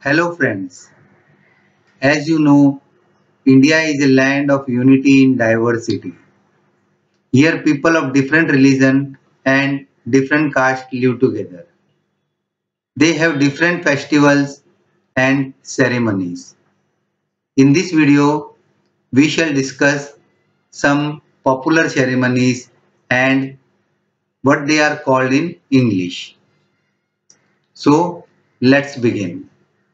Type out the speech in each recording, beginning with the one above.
Hello friends, as you know, India is a land of unity in diversity. Here people of different religion and different caste live together. They have different festivals and ceremonies. In this video, we shall discuss some popular ceremonies and what they are called in English. So, let's begin.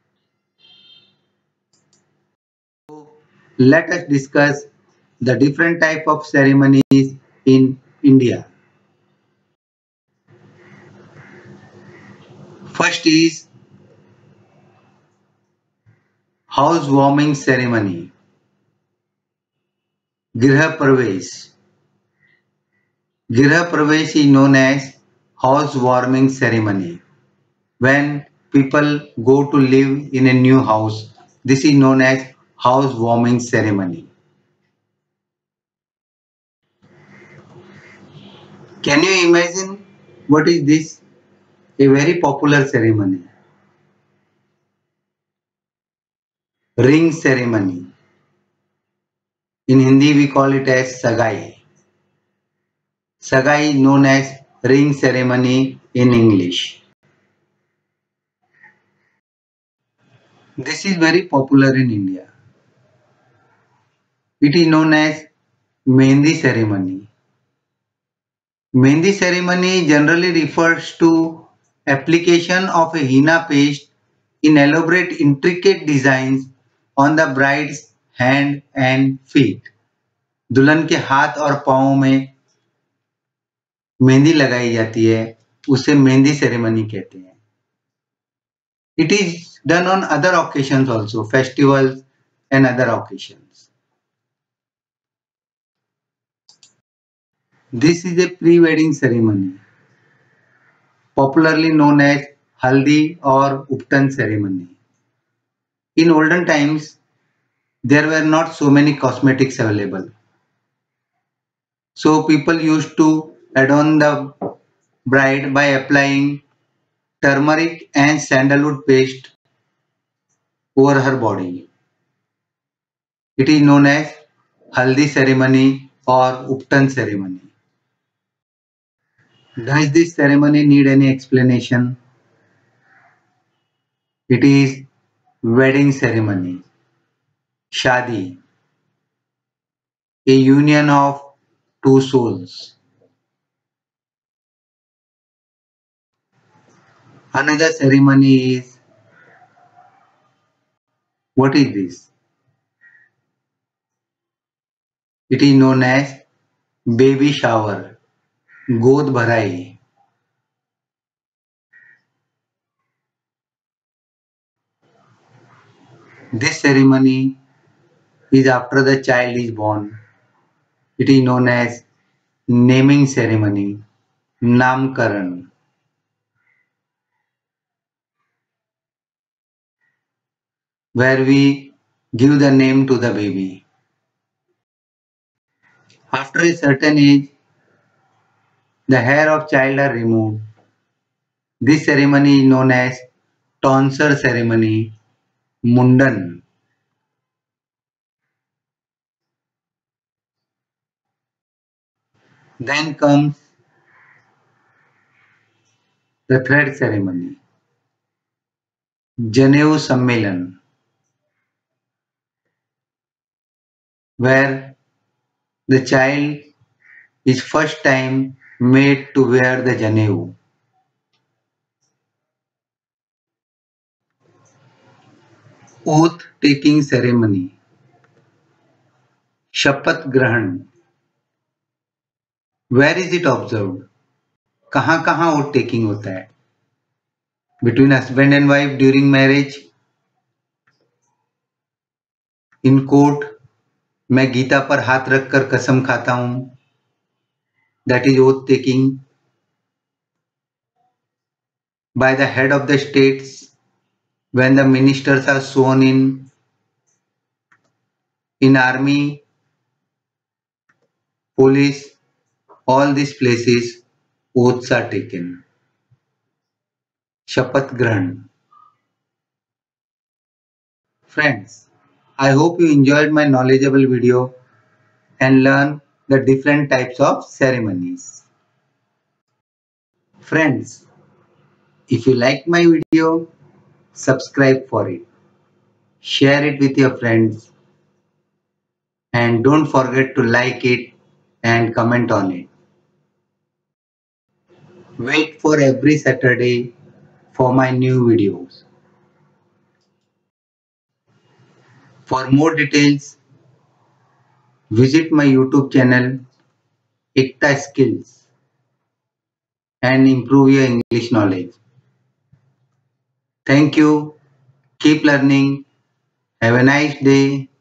Let us discuss the different type of ceremonies in India. First is housewarming ceremony, Girha Pravesh. Girha Pravesh is known as housewarming ceremony. When people go to live in a new house, this is known as housewarming ceremony. Can you imagine what is this? A very popular ceremony. Ring ceremony. In Hindi we call it as Sagai. Sagai is known as ring ceremony in English. This is very popular in India. It is known as Mehndi ceremony. Mehndi ceremony generally refers to application of a henna paste in elaborate intricate designs on the bride's hand and feet. दुल्हन के हाथ और पाँव में मेहंदी लगाई जाती है, उसे मेहंदी सेरेमनी कहते हैं. It is done on other occasions also, festivals and other occasions. This is a pre-wedding ceremony, popularly known as Haldi or Uptan ceremony. In olden times, there were not so many cosmetics available. So people used to adorn the bride by applying turmeric and sandalwood paste over her body. It is known as Haldi ceremony or Uptan ceremony. Does this ceremony need any explanation? It is wedding ceremony, Shadi, a union of two souls. Another ceremony is, what is this? It is known as baby shower, God Bharai. This ceremony is after the child is born. It is known as naming ceremony, Namkaran. Where we give the name to the baby. After a certain age, the hair of child are removed. This ceremony is known as tonsure ceremony, Mundan. Then comes the thread ceremony, Janeu Sammelan, where the child is first time made to wear the Janeu. Oath taking ceremony, Shapat Grahan. Where is it observed? कहाँ कहाँ oath taking होता है? Between husband and wife during marriage, in court, मैं गीता पर हाथ रखकर कसम खाता हूं, that is oath taking. By the head of the states, when the ministers are sworn in army, police, all these places, oaths are taken. Shapat Grahan. Friends, I hope you enjoyed my knowledgeable video and learn the different types of ceremonies. Friends, if you like my video, subscribe for it, share it with your friends, and don't forget to like it and comment on it. Wait for every Saturday for my new videos. For more details, visit my YouTube channel Ikta Skills and improve your English knowledge. Thank you. Keep learning. Have a nice day.